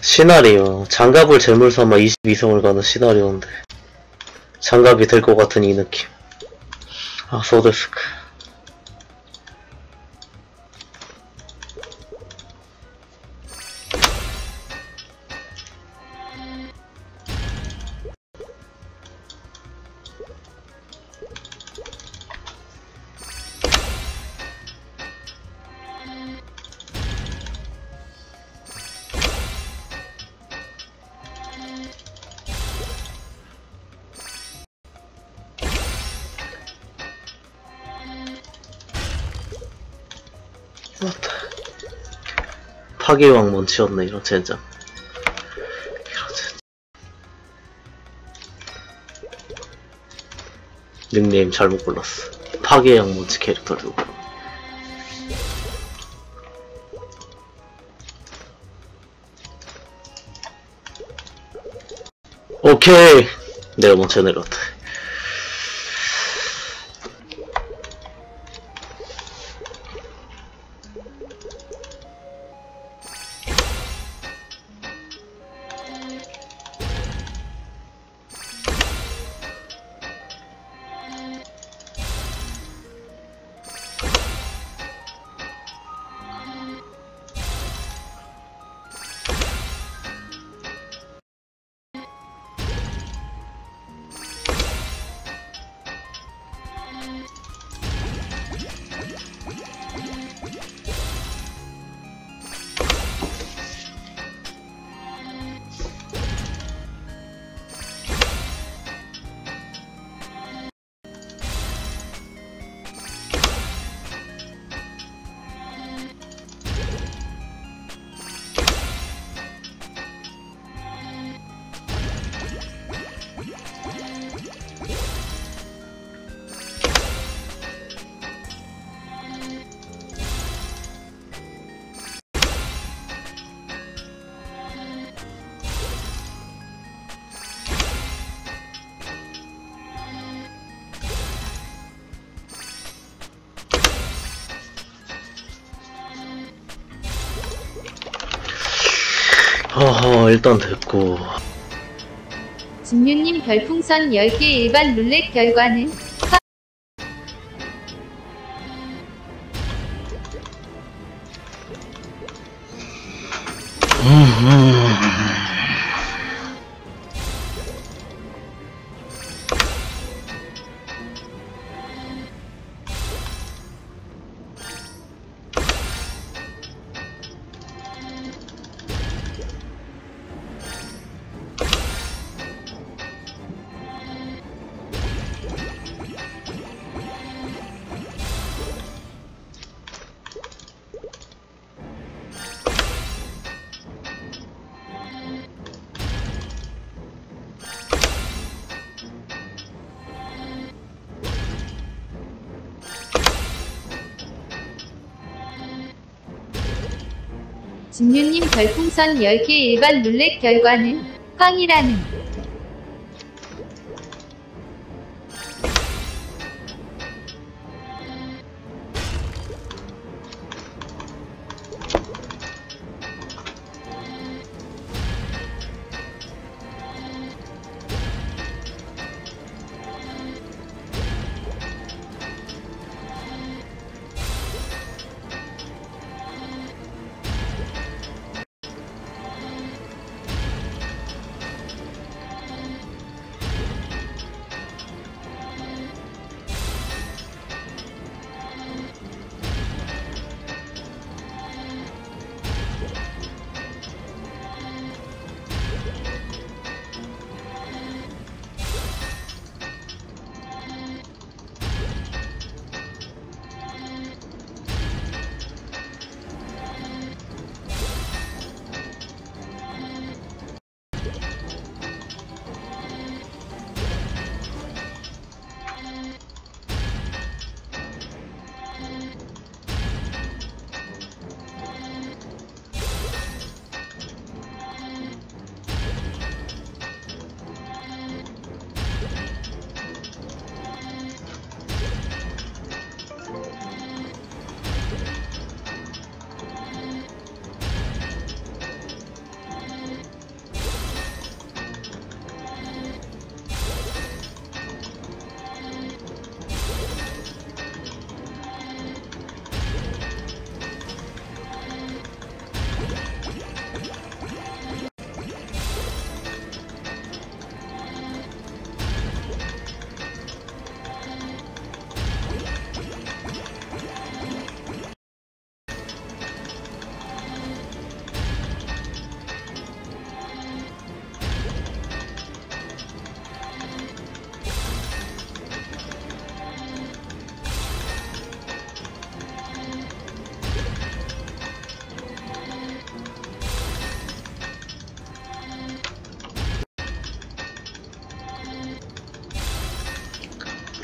시나리오. 장갑을 재물 삼아 22성을 가는 시나리오인데. 장갑이 될 것 같은 이 느낌. 아, 소데스크. 파괴왕 먼치였네, 이런 젠장. 닉네임 잘못 골랐어. 파괴왕 먼치 캐릭터를. 오케이! 내가 먼저 내렸다. 허허, 일단 됐고. 진유님 별풍선 10개 일반 룰렛 결과는 진유님 별풍선 10개 일반 룰렛 결과는 꽝이라는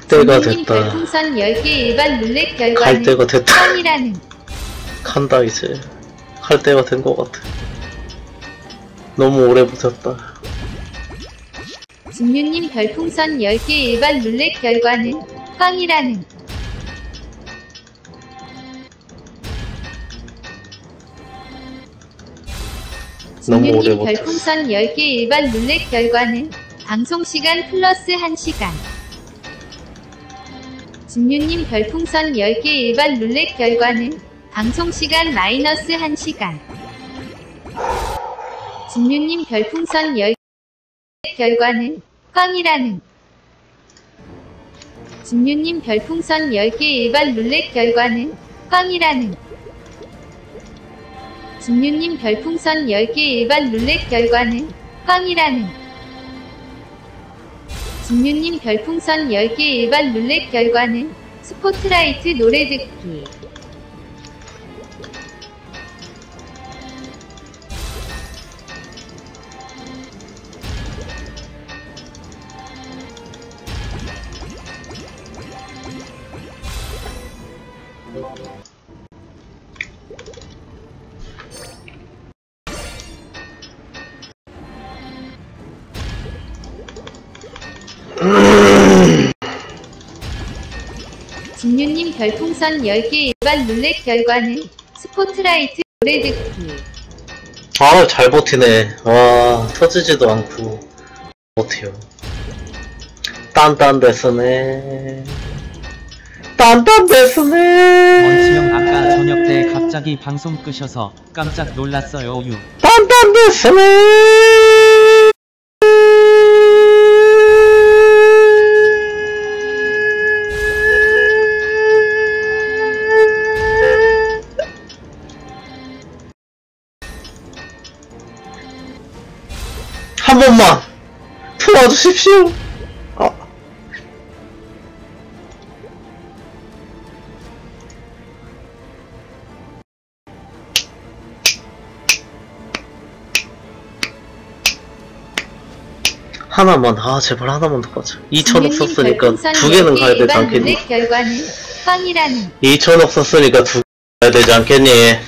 때가 진유님 됐다. 별풍선 10개 일반 룰렛 갈 결과는 때가 됐다. 꽝이라는. 간다 이제. 갈 때가 된 것 같아. 너무 오래 버텼다. 진유님 별풍선 10개 일반 룰렛 결과는 꽝이라는. 너무 오래 진유님 버텼어. 별풍선 10개 일반 룰렛 결과는 방송시간 플러스 1시간. 진유님 별풍선 10개 일반 룰렛 결과는 방송시간 마이너스 1시간. 진유님 별풍선 10개 결과는 꽝이라는. 진유님 별풍선 10개 일반 룰렛 결과는 꽝이라는. 진유님 별풍선 10개 일반 룰렛 결과는 꽝이라는. 진유님 별풍선 10개 일반 룰렛 결과는 스포트라이트 노래 듣기. 진유님 별풍선 10개 일반 룰렛 결과는 스포트라이트 노래 듣기. 아, 잘 버티네. 와, 터지지도 않고 버텨. 딴딴 데스네. 딴딴 데스네. 먼치형 아까 저녁 때 갑자기 방송 끄셔서 깜짝 놀랐어요. 유. 딴딴 데스네. 한 번만 도와주십시오. 아. 하나만, 아 제발 하나만 더 가자. 2천억 썼으니까 두 개는 가야 되지 않겠니? 룰렛 결과는 꽝이라는. 2천억 썼으니까 두 개 가야 되지 않겠니?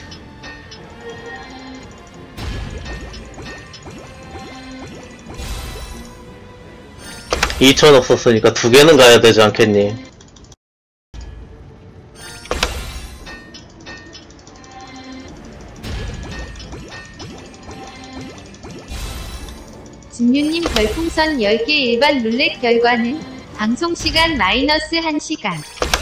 2천억 썼으니까 두 개는 가야 되지 않겠니? 진유님 별풍선 10개 일반 룰렛 결과는 방송시간 마이너스 1시간.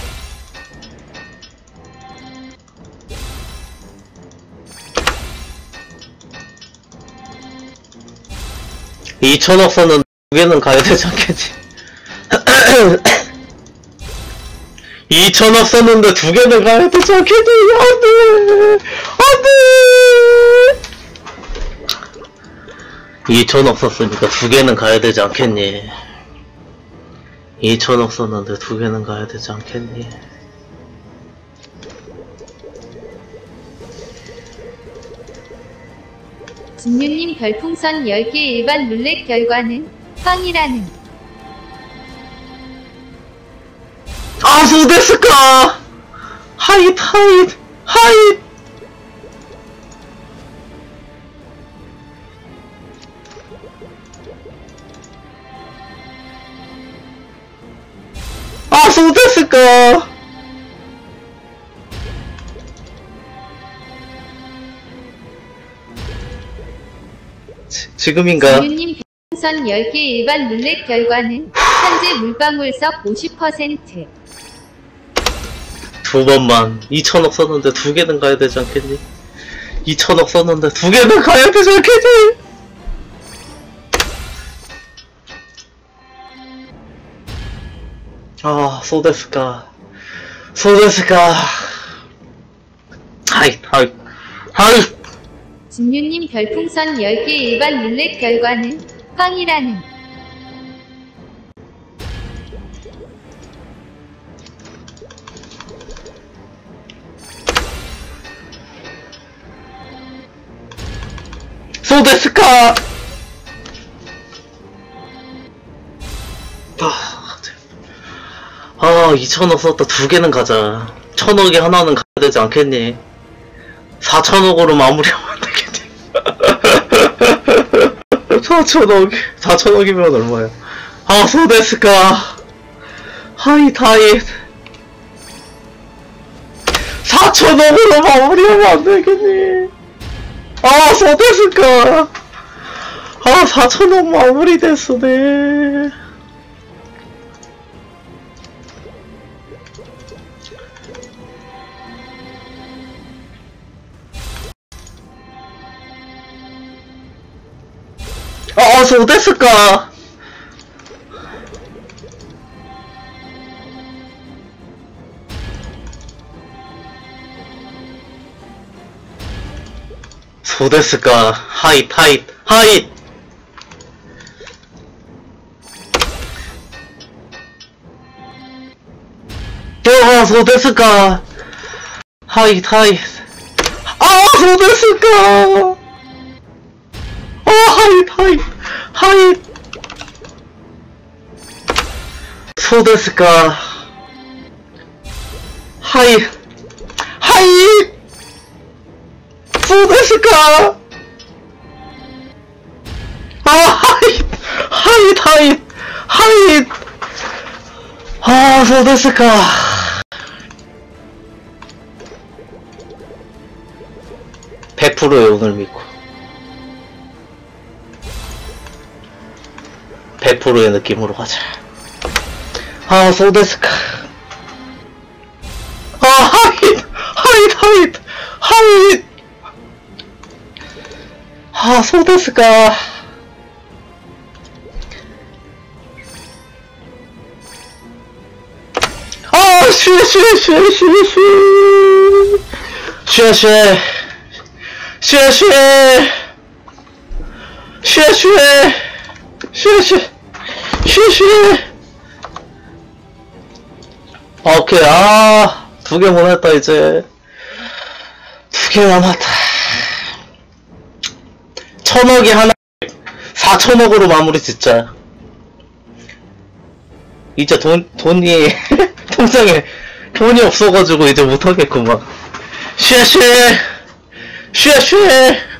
이 2천억 썼는데 두 개는 가야 되지 않겠니? 2천억 썼는데 두 개는 가야 되지 않겠니? 안돼! 안돼! 2천억 썼으니까 두 개는 가야 되지 않겠니? 2천억 썼는데 두 개는 가야 되지 않겠니? 진유님 별풍선 10개 일반 룰렛 결과는 꽝이라는. 아, 소데스까! 하잇, 하잇, 하잇! 아, 소데스까! 지금인가? 진유님 별풍선 10개 일반 룰렛 결과는 현재 물방울석 50%. 두 번만. 2천억 썼는데 두 개는 가야 되지 않겠니? 2천억 썼는데 두 개는 가야 되지 않겠니? 아, 소데스까. 소데스까. 하잇, 하잇, 하잇! 진유님 별풍선 10개 일반 룰렛 결과는 꽝이라는. 소데스까! 아, 2천억 썼다. 2개는 가자. 1,000억에 하나는 가야 되지 않겠니? 4천억으로 마무리하면 안 되겠니? 4천억이면 얼마야? 아, 소데스까. 하잇. 4천억으로 마무리하면 안 되겠니? 아, 소데스까. 아, 4천억 마무리됐어, 네. 아, そうですか。そうですか。はい。ああ、そうですか。はい。ああ、そうですか。ああ、はい。そうですか。はい。そうですか。ああ、はい。ああ、そうですか。100%의 오늘 믿고 100%의 느낌으로 가자. 아, 소데스카. 아, 하잇. 아, 소데스카. 아, 쉬어. 오케이. 아, 2개 보냈다. 이제 2개 남았다. 1,000억이 하나 4천억으로 마무리 짓자. 이제 돈이 통장에 돈이 없어가지고 이제 못하겠구만. 쉬어.